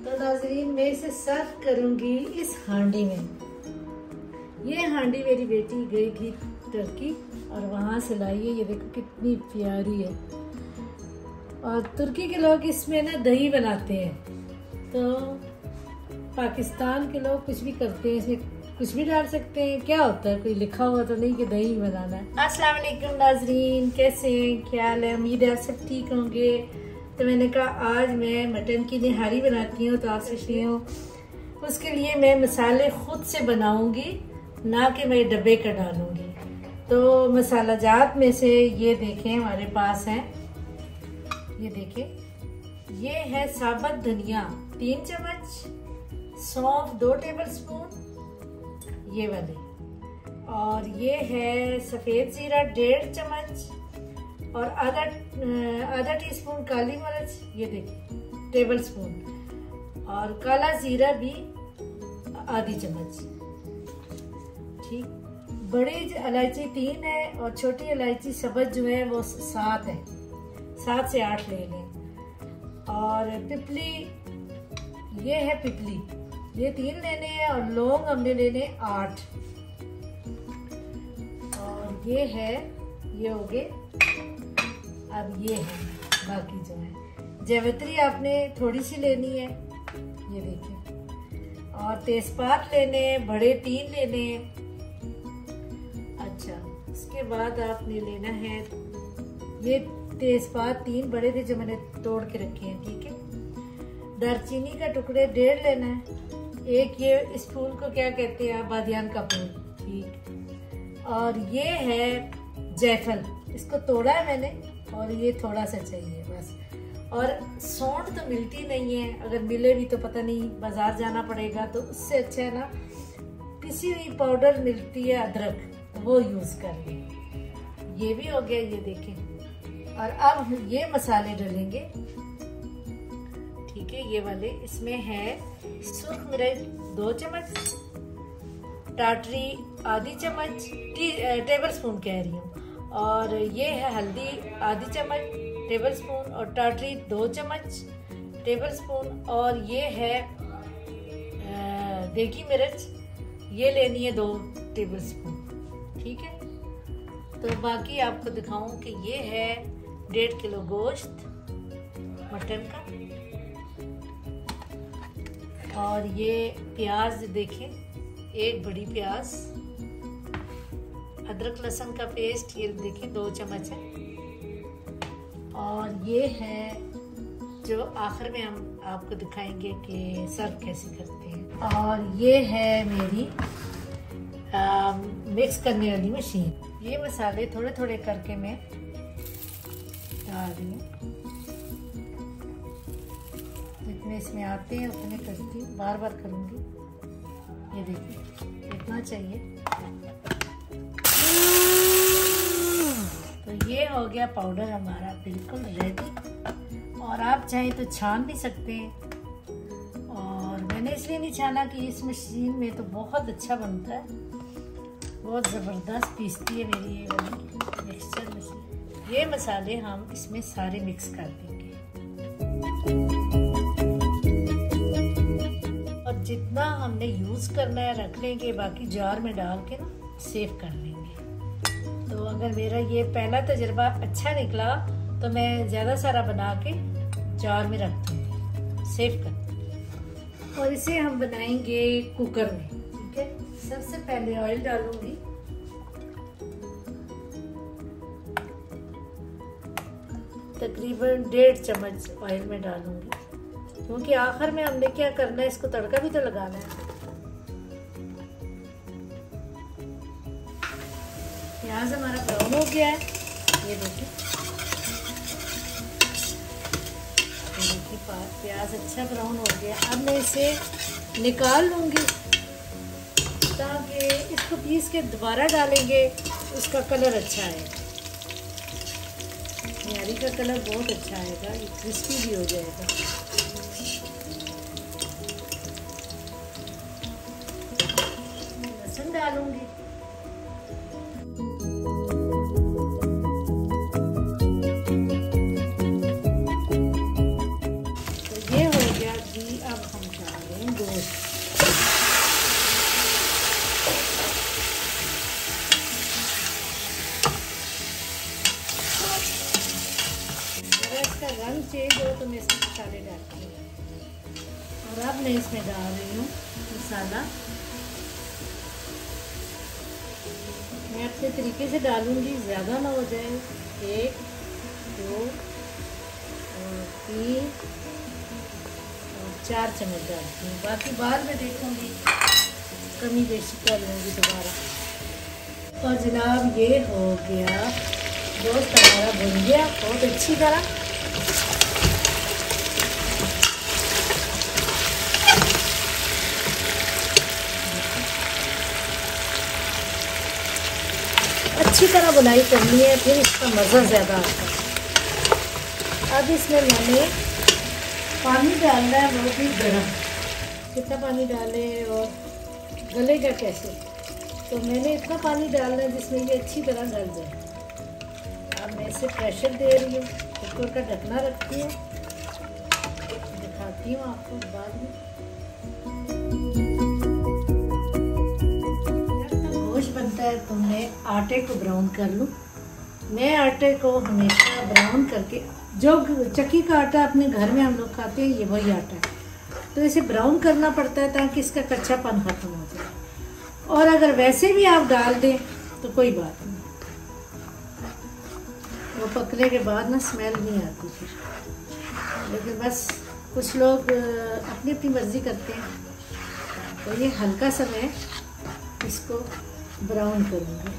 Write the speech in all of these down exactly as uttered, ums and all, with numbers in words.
तो नाज़रीन मैं इसे सर्व करूंगी इस हांडी में। ये हांडी मेरी बेटी गई थी तुर्की और वहाँ से लाई है। ये देखो कितनी प्यारी है। और तुर्की के लोग इसमें ना दही बनाते हैं, तो पाकिस्तान के लोग कुछ भी करते हैं, इसमें कुछ भी डाल सकते हैं। क्या होता है, कोई लिखा हुआ तो नहीं कि दही बनाना है। अस्सलाम वालेकुम नाज़रीन, कैसे हैं, क्या हाल है? उम्मीद है आप सब ठीक होंगे। तो मैंने कहा आज मैं मटन की निहारी बनाती हूँ, तो आपसे शेयर हूँ। उसके लिए मैं मसाले खुद से बनाऊंगी, ना कि मैं डब्बे का डालूंगी। तो मसाला जात में से ये देखें हमारे पास है, ये देखें, ये है साबुत धनिया तीन चम्मच, सौंफ दो टेबल स्पून ये वाले, और ये है सफेद जीरा डेढ़ चम्मच, और आधा आधा टीस्पून काली मिर्च ये देखिए टेबल स्पून, और काला जीरा भी आधी चम्मच। ठीक, बड़ी इलायची तीन है और छोटी इलायची सब्ज जो है वो सात है, सात से आठ ले लें। और पिपली, ये है पिपली, ये तीन लेने हैं, और लौंग हमने लेने आठ, और ये है, ये हो गए। अब ये है बाकी जो है, जावित्री आपने थोड़ी सी लेनी है, ये देखिए, और तेजपात लेने बड़े तीन लेने हैं। अच्छा, उसके बाद आपने लेना है, ये तेजपात तीन बड़े थे जो मैंने तोड़ के रखे हैं, ठीक है। दालचीनी का टुकड़े डेढ़ लेना है। एक ये इस फूल को क्या कहते हैं, बादियान का फूल, ठीक। और ये है जायफल, इसको तोड़ा है मैंने, और ये थोड़ा सा चाहिए बस। और सौंठ तो मिलती नहीं है, अगर मिले भी तो पता नहीं, बाजार जाना पड़ेगा। तो उससे अच्छा है ना, पिसी हुई पाउडर मिलती है अदरक, वो यूज कर लें। ये भी हो गया, ये देखें। और अब ये मसाले डालेंगे, ठीक है, ये वाले। इसमें है सुर्ख मिर्च दो चम्मच, टाटरी आधी चम्मच, टेबल स्पून कह रही हूँ, और ये है हल्दी आधी चम्मच टेबल स्पून, और टाटरी दो चम्मच टेबल स्पून, और ये है देगी मिर्च, ये लेनी है दो टेबल स्पून, ठीक है। तो बाकी आपको दिखाऊं कि ये है डेढ़ किलो गोश्त मटन का, और ये प्याज देखें, एक बड़ी प्याज, अदरक लहसुन का पेस्ट ये देखें दो चम्मच है, और ये है जो आखिर में हम आपको दिखाएंगे कि सर्व कैसे करते हैं। और ये है मेरी आ, मिक्स करने वाली मशीन। ये मसाले थोड़े थोड़े करके मैं डाल रही हूँ, जितने इसमें आते हैं उतने करती हूँ, बार बार करूँगी। ये देखिए इतना चाहिए। तो ये हो गया पाउडर हमारा बिल्कुल रेडी, और आप चाहें तो छान भी सकते हैं, और मैंने इसलिए नहीं छाना कि इस मशीन में तो बहुत अच्छा बनता है, बहुत ज़बरदस्त पीसती है मेरी ये वाली मिक्सचर मशीन। ये मसाले हम इसमें सारे मिक्स कर देंगे, और जितना हमने यूज करना है रख लेंगे, बाकी जार में डाल के ना सेव कर लेंगे। तो अगर मेरा ये पहला तजुर्बा अच्छा निकला तो मैं ज़्यादा सारा बना के जार में रख दूँगी, सेव कर दूँगी। और इसे हम बनाएंगे कुकर में, ठीक है। सबसे पहले ऑयल डालूंगी, तकरीबन डेढ़ चम्मच ऑयल में डालूंगी, क्योंकि आखिर में हमने क्या करना है, इसको तड़का भी तो लगाना है। प्याज हमारा ब्राउन हो गया है, ये देखिए, ये देखिए प्याज अच्छा ब्राउन हो गया। अब मैं इसे निकाल लूंगी, ताकि इसको पीस के दोबारा डालेंगे उसका कलर अच्छा आएगा। निहारी का कलर बहुत अच्छा आएगा, ये क्रिस्पी भी हो जाएगा। लहसुन डालूंगी, तो ये हो गया जी। अब हम रखी है। और अब मैं इसमें डाल रही हूँ मसाला। मैं अच्छे तरीके से डालूंगी, ज़्यादा ना हो जाए। एक, दो और तीन और चार चम्मच डालती हूँ, बाकी बाद में देखूंगी, कमी बेशी कर लूँगी दोबारा। और जनाब ये हो गया गोश्त हमारा भुन गया बहुत अच्छी तरह। अच्छी तरह बुनाई करनी है, फिर इसका मज़ा ज़्यादा आता है। अब इसमें मैंने पानी डालना है, वो भी गर्म। कितना पानी डालें और गलेगा कैसे, तो मैंने इतना पानी डालना है जिसमें ये अच्छी तरह गल जाए। अब मैं इसे प्रेशर दे रही हूँ, कुकर का ढकना रखती हूँ, दिखाती हूँ आपको बाद में। बनता है तो मैं आटे को ब्राउन कर लूँ। मैं आटे को हमेशा ब्राउन करके, जो चक्की का आटा अपने घर में हम लोग खाते हैं ये वही आटा है, तो इसे ब्राउन करना पड़ता है ताकि इसका कच्चापन खत्म हो जाए। और अगर वैसे भी आप डाल दें तो कोई बात नहीं, वो पकने के बाद ना स्मेल नहीं आती फिर। लेकिन बस कुछ लोग अपनी अपनी मर्जी करते हैं, तो ये हल्का सा मैं इसको ब्राउन करूँगी।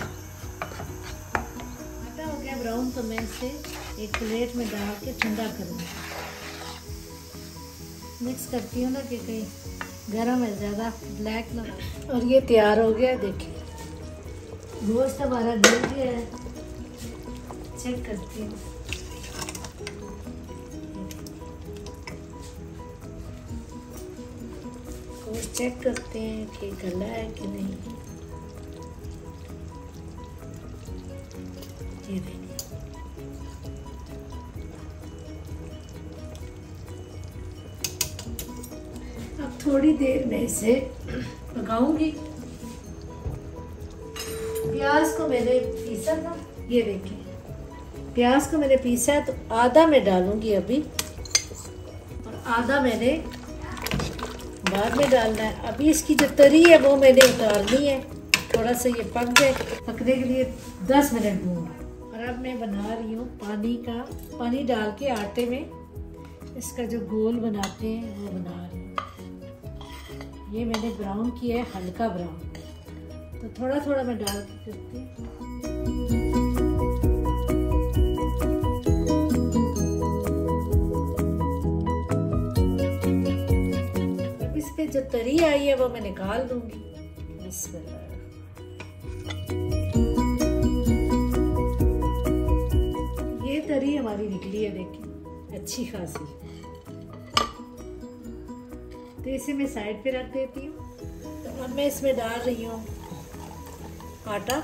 आटा हो गया ब्राउन, तो मैं इसे एक प्लेट में डाल के ठंडा करूँगी। मिक्स करती हूँ ना कि कहीं गरम है ज़्यादा, ब्लैक ना। और ये तैयार हो गया, देखिए गोश्त हमारा गल गया है। चेक करती हूँ, गोश्त चेक करते हैं कि गला है कि नहीं। ये देखिए, अब थोड़ी देर में इसे पकाऊंगी। प्याज को मैंने पीसा था, ये देखिए प्याज को मैंने पीसा है, तो आधा मैं डालूंगी अभी और आधा मैंने बाद में डालना है। अभी इसकी जो तरी है वो मैंने उतारनी है, थोड़ा सा ये पक जाए। पकने के लिए दस मिनट दूंगी। और अब मैं बना रही हूँ पानी का, पानी डाल के आटे में इसका जो गोल बनाते हैं वो बना रही हूँ। ये मैंने ब्राउन किया है, हल्का ब्राउन, तो थोड़ा थोड़ा मैं डाल के करती हूँ। अब इस पे जो तरी आई है वो मैं निकाल दूंगी। बिस्मिल्लाह। तरी हमारी निकली है, देखिए अच्छी खासी। तो इसे मैं साइड पे रख देती हूँ। तो अब मैं इसमें डाल रही हूँ आटा,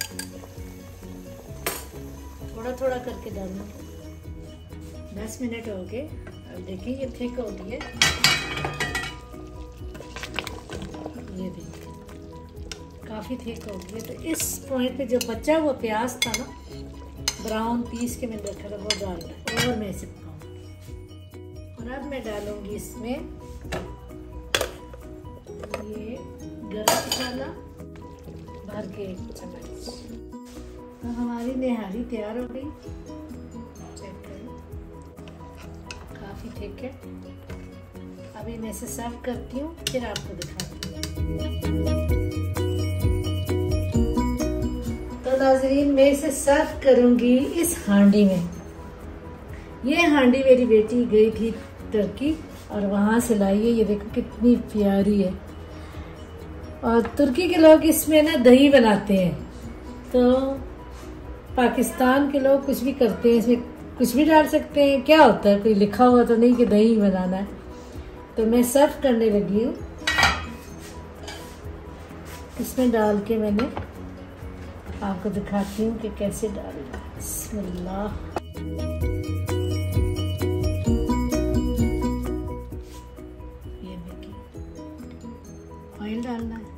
थोड़ा थोड़ा करके डालना। दस मिनट हो गए, अब देखिए ये थिक हो गई है। ये देखिए काफ़ी थिक हो गई है। तो इस पॉइंट पे जो बचा हुआ प्याज था ना ब्राउन पीस के मैंने रखा था, वो डालना है और मैं इसे पकाऊंगी। और अब मैं डालूंगी इसमें ये गरम मसाला भर के एक चम्मच। तो हमारी निहारी तैयार हो गई, चेक करें काफ़ी ठीक है। अभी मैं इसे सर्व करती हूँ, फिर आपको दिखाती हूँ। तो नाज़रीन मैं इसे सर्व करूंगी इस हांडी में। ये हांडी मेरी बेटी गई थी तुर्की और वहाँ से लाई है। ये देखो कितनी प्यारी है। और तुर्की के लोग इसमें ना दही बनाते हैं, तो पाकिस्तान के लोग कुछ भी करते हैं, इसमें कुछ भी डाल सकते हैं। क्या होता है, कोई लिखा हुआ तो नहीं कि दही बनाना है। तो मैं सर्व करने लगी हूँ। इसमें डाल के मैंने आपको दिखाती हूँ कि कैसे डालना है। बिस्मिल्लाह। ये देखिए ऑयल डालना है।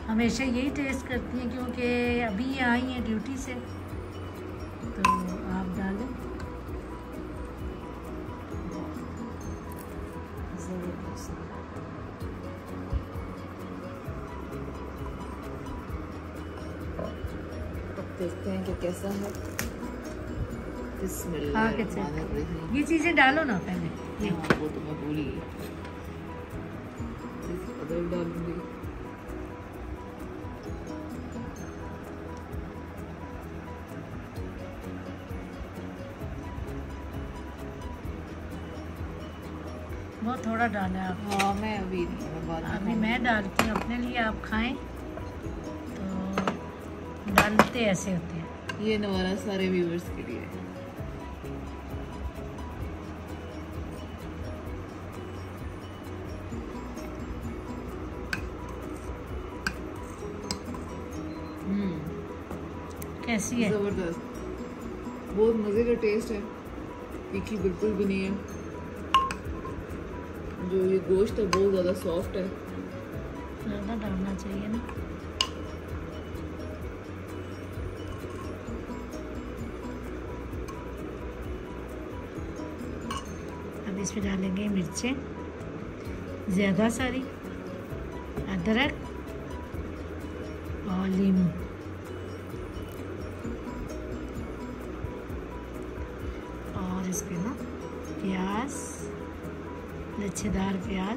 हमेशा यही टेस्ट करती हैं क्योंकि अभी आई हैं ड्यूटी से, तो आप डालें। देखते हैं कि कैसा है। हाँ, ये चीजें डालो ना पहले। हाँ, वो तो मैं भूल ही गई। अदरक डालूंगी। बहुत थोड़ा डाला है आप। हाँ, मैं अभी नहीं, मैं बाद में अभी मैं डालती हूँ अपने लिए, आप खाएं तो डालते ऐसे होते हैं। ये नवारा सारे व्यूअर्स के लिए। हम्म, कैसी है? जबरदस्त, बहुत मजे का टेस्ट है। तीखी बिल्कुल भी नहीं है। जो ये गोश्त है बहुत ज्यादा सॉफ्ट है। ज़्यादा डालना चाहिए ना। अब इसमें डालेंगे मिर्चें ज़्यादा सारी, अदरक और नींबू, और इस पे ना प्याज, लच्छेदार प्याज,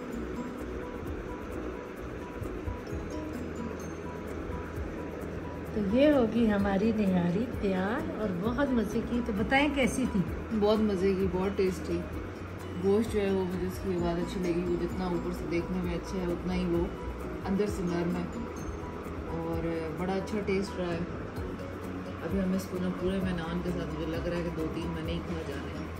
तो ये होगी हमारी निहारी तैयार और बहुत मज़े की। तो बताएं कैसी थी? बहुत मज़े की, बहुत टेस्टी। गोश्त जो है वो मुझे उसकी बात अच्छी लगी। वो जितना ऊपर से देखने में अच्छा है उतना ही वो अंदर से नरम है और बड़ा अच्छा टेस्ट रहा है। अभी हम इसको ना पूरे में नान के साथ, मुझे लग रहा है कि दो तीन महीने ही खा जाने हैं।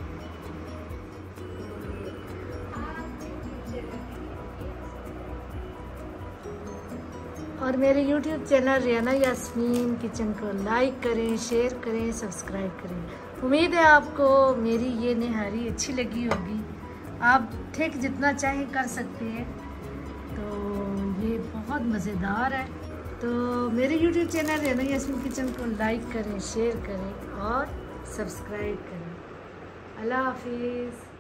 और मेरे YouTube channel Riyana Yasmin kitchen को लाइक करें, शेयर करें, सब्सक्राइब करें। उम्मीद है आपको मेरी ये निहारी अच्छी लगी होगी। आप ठीक जितना चाहें कर सकते हैं। तो ये बहुत मज़ेदार है। तो मेरे YouTube channel Riyana Yasmin kitchen को लाइक करें, शेयर करें और सब्सक्राइब करें। अल्लाह हाफिज़।